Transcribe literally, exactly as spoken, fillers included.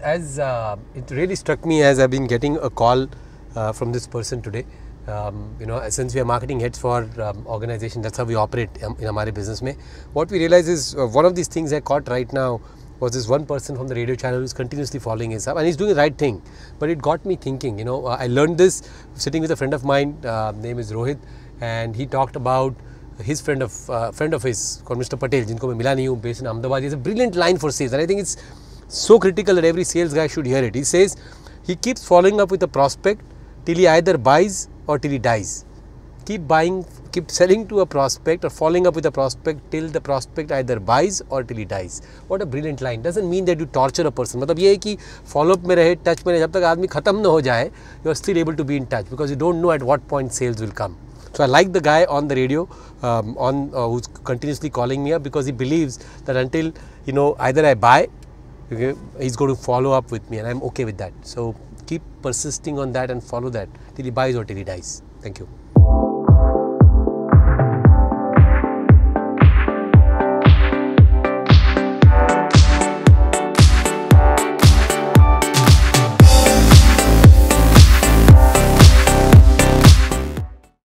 as uh, it really struck me as I've been getting a call uh, from this person today. Um, you know, since we are marketing heads for um, organization, that's how we operate in our business. Mein. What we realize is uh, one of these things I caught right now was this one person from the radio channel who's continuously following us up, and he's doing the right thing. But it got me thinking. You know, uh, I learned this sitting with a friend of mine. Uh, name is Rohit, and he talked about his friend of uh, friend of his called Mister Patel, jinko main mila nahi hu, based in Ahmedabad. He has a brilliant line for sales, and I think it's so critical that every sales guy should hear it. He says he keeps following up with a prospect till he either buys or till he dies. Keep buying, keep selling to a prospect or following up with a prospect till the prospect either buys or till he dies. What a brilliant line. Doesn't mean that you torture a person. मतलब ये है कि follow up में रहे, touch में रहे, जब तक आदमी खत्म न हो जाए, you are still able to be in touch because you don't know at what point sales will come. So I like the guy on the radio, um, on uh, who's continuously calling me up because he believes that until you know either I buy, okay, he's going to follow up with me, and I'm okay with that. So keep persisting on that and follow that till he buys or till he dies. Thank you.